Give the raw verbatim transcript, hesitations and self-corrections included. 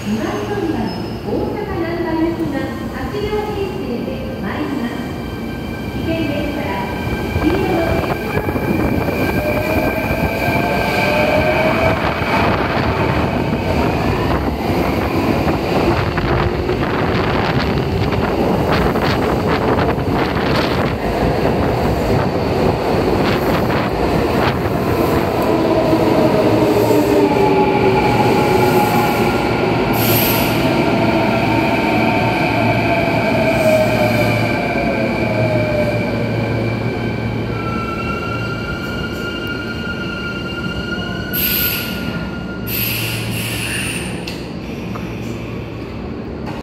にばん乗り場の大阪難波行きがはち両編